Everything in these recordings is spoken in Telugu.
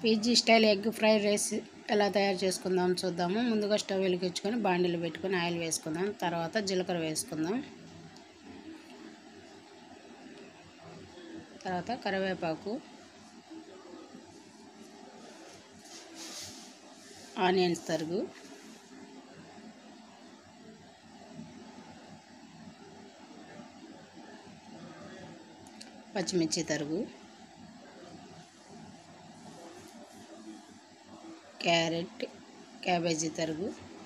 PG style egg fried rice ఎలా తయారు చేసుకుందాం చూద్దాము. ముందుగా స్టవ్ వెలిగించుకొని బాండిలు పెట్టుకొని ఆయిల్ వేసుకుందాం. తర్వాత జీలకర్ర వేసుకుందాం. తర్వాత కరివేపాకు, ఆనియన్స్ తరుగు, పచ్చిమిర్చి తరుగు, క్యారెట్, క్యాబేజీ తరుగు,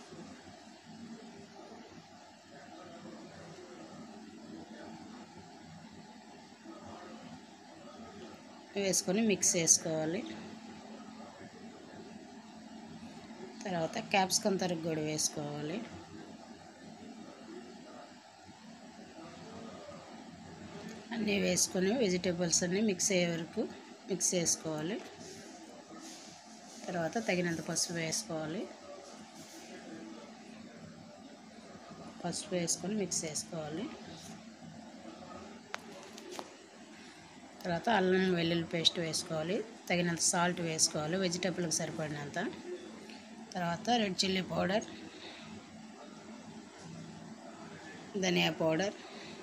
వేసుకొని మిక్స్ చేసుకోవాలి. తర్వాత క్యాప్సికమ్ తరుగు కూడా వేసుకోవాలి. అన్నీ వేసుకొని వెజిటేబుల్స్ అన్నీ మిక్స్ అయ్యే వరకు మిక్స్ చేసుకోవాలి. తర్వాత తగినంత పసుపు వేసుకోవాలి. పసుపు వేసుకొని మిక్స్ చేసుకోవాలి. తర్వాత అల్లం వెల్లుల్లి పేస్ట్ వేసుకోవాలి. తగినంత సాల్ట్ వేసుకోవాలి, వెజిటేబుల్కి సరిపడినంత. తర్వాత రెడ్ చిల్లీ పౌడర్, ధనియా powder,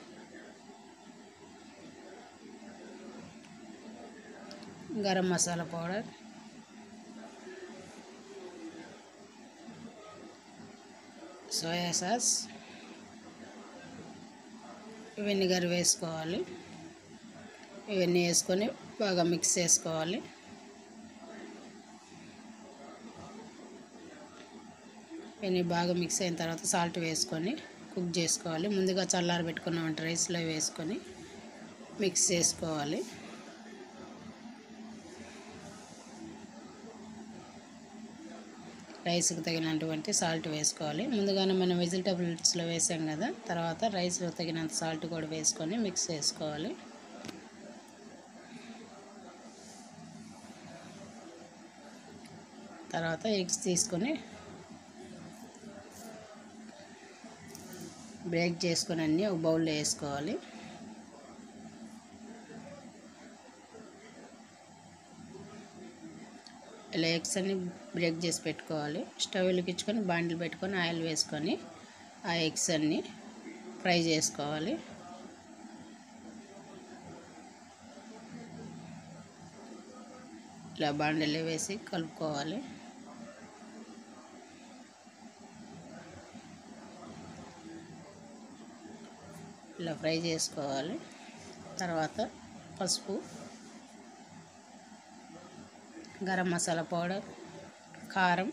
garam masala powder, soya sauce, vinegar వేసుకోవాలి. ఇవన్నీ వేసుకొని బాగా మిక్స్ చేసుకోవాలి. ఇవన్నీ బాగా మిక్స్ అయిన తర్వాత సాల్ట్ వేసుకొని కుక్ చేసుకోవాలి. ముందుగా చల్లారి పెట్టుకున్న రైస్లో వేసుకొని మిక్స్ చేసుకోవాలి. రైస్కి తగినటువంటి సాల్ట్ వేసుకోవాలి. ముందుగానే మనం వెజిటేబుల్స్లో వేసాం కదా, తర్వాత రైస్లో తగినంత సాల్ట్ కూడా వేసుకొని మిక్స్ చేసుకోవాలి. తర్వాత ఎగ్స్ తీసుకొని బ్రేక్ చేసుకొని అన్నీ ఒక బౌల్లో వేసుకోవాలి. ఇలా ఎగ్స్ అన్ని బ్రేక్ చేసి పెట్టుకోవాలి. స్టవ్ వెలిగించుకొని బాండిల్ పెట్టుకొని ఆయిల్ వేసుకొని ఆ ఎగ్స్ అన్ని ఫ్రై చేసుకోవాలి. ఇలా బాండిల్లో వేసి కలుపుకోవాలి. ఇలా ఫ్రై చేసుకోవాలి. తర్వాత పసుపు, గరం మసాలా పౌడర్, కారం,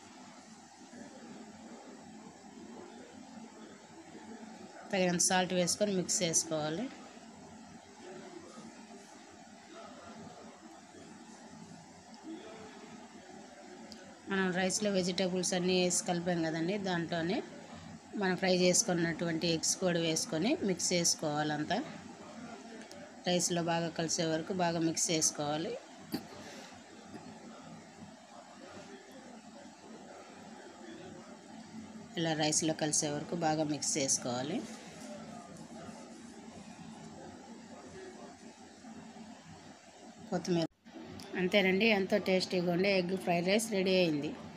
తగినంత సాల్ట్ వేసుకొని మిక్స్ చేసుకోవాలి. మనం రైస్లో వెజిటేబుల్స్ అన్నీ వేసి కలిపాం కదండి, దాంట్లోనే మనం ఫ్రై చేసుకున్నటువంటి ఎగ్స్ కూడా వేసుకొని మిక్స్ చేసుకోవాలంతా. రైస్లో బాగా కలిసే వరకు బాగా మిక్స్ చేసుకోవాలి. ఇలా రైస్లో కలిసే వరకు బాగా మిక్స్ చేసుకోవాలి. కొత్తిమీర. అంతేనండి, ఎంతో టేస్టీగా ఉండే ఎగ్ ఫ్రైడ్ రైస్ రెడీ అయింది.